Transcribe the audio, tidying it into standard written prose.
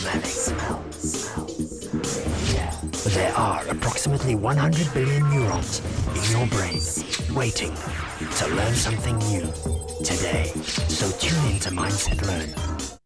There are approximately 100 billion neurons in your brain waiting to learn something new today. So tune in to Mindset Learn.